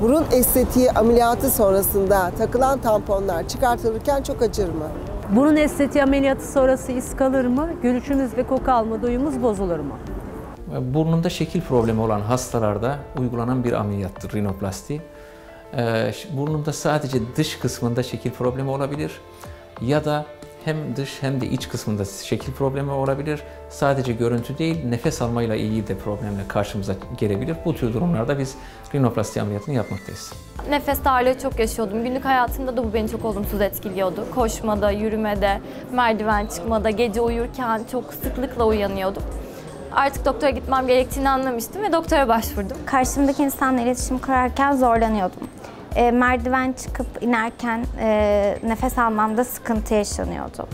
Burun estetiği ameliyatı sonrasında takılan tamponlar çıkartılırken çok acır mı? Burun estetiği ameliyatı sonrası iz kalır mı? Görüşümüz ve koku alma duyumuz bozulur mu? Burnunda şekil problemi olan hastalarda uygulanan bir ameliyattır rinoplasti. Burnunda sadece dış kısmında şekil problemi olabilir ya da hem dış hem de iç kısmında şekil problemi olabilir. Sadece görüntü değil, nefes almayla ilgili de problemle karşımıza gelebilir. Bu tür durumlarda biz rinoplasti ameliyatını yapmaktayız. Nefes darlığı çok yaşıyordum. Günlük hayatımda da bu beni çok olumsuz etkiliyordu. Koşmada, yürümede, merdiven çıkmada, gece uyurken çok sıklıkla uyanıyordum. Artık doktora gitmem gerektiğini anlamıştım ve doktora başvurdum. Karşımdaki insanla iletişim kurarken zorlanıyordum. Merdiven çıkıp inerken nefes almamda sıkıntı yaşanıyordu.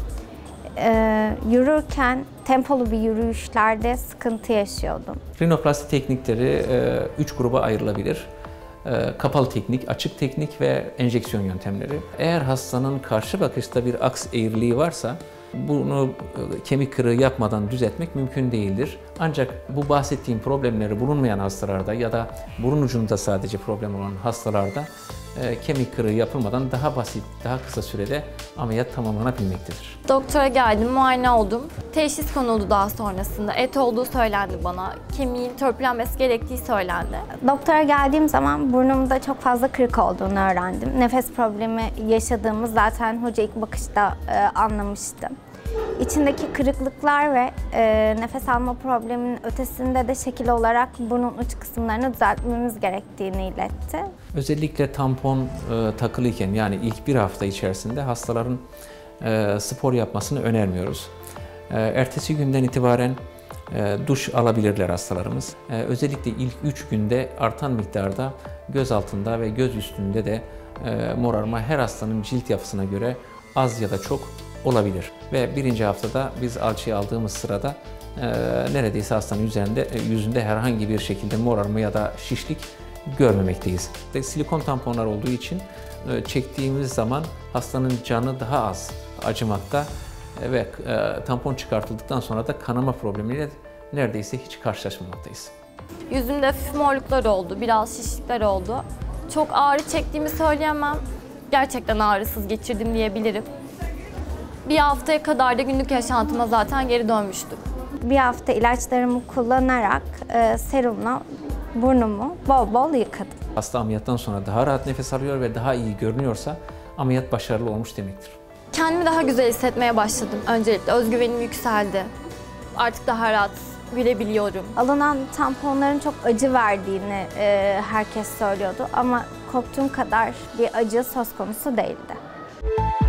Yürürken tempolu bir yürüyüşlerde sıkıntı yaşıyordum. Rinoplasti teknikleri 3 gruba ayrılabilir. Kapalı teknik, açık teknik ve enjeksiyon yöntemleri. Eğer hastanın karşı bakışta bir aks eğriliği varsa bunu kemik kırığı yapmadan düzeltmek mümkün değildir. Ancak bu bahsettiğim problemleri bulunmayan hastalarda ya da burun ucunda sadece problem olan hastalarda kemik kırığı yapılmadan daha basit, daha kısa sürede ameliyat tamamlanabilmektedir. Doktora geldim, muayene oldum. Teşhis konuldu daha sonrasında. Et olduğu söylendi bana. Kemiğin törpülenmesi gerektiği söylendi. Doktora geldiğim zaman burnumda çok fazla kırık olduğunu öğrendim. Nefes problemi yaşadığımı zaten hoca ilk bakışta anlamıştı. İçindeki kırıklıklar ve nefes alma probleminin ötesinde de şekil olarak burnun uç kısımlarını düzeltmemiz gerektiğini iletti. Özellikle tampon takılıyken yani ilk bir hafta içerisinde hastaların spor yapmasını önermiyoruz. Ertesi günden itibaren duş alabilirler hastalarımız. Özellikle ilk 3 günde artan miktarda göz altında ve göz üstünde de morarma her hastanın cilt yapısına göre az ya da çok olabilir. Ve birinci haftada biz alçıya aldığımız sırada neredeyse hastanın yüzünde herhangi bir şekilde morarma ya da şişlik görmemekteyiz. Silikon tamponlar olduğu için çektiğimiz zaman hastanın canı daha az acımakta ve tampon çıkartıldıktan sonra da kanama problemiyle neredeyse hiç karşılaşmamaktayız. Yüzümde hafif morluklar oldu, biraz şişlikler oldu. Çok ağrı çektiğimi söyleyemem. Gerçekten ağrısız geçirdim diyebilirim. Bir haftaya kadar da günlük yaşantıma zaten geri dönmüştüm. Bir hafta ilaçlarımı kullanarak serumla burnumu bol bol yıkadım. Hasta ameliyattan sonra daha rahat nefes alıyor ve daha iyi görünüyorsa ameliyat başarılı olmuş demektir. Kendimi daha güzel hissetmeye başladım öncelikle. Özgüvenim yükseldi. Artık daha rahat gülebiliyorum. Alınan tamponların çok acı verdiğini herkes söylüyordu ama korktuğum kadar bir acı söz konusu değildi.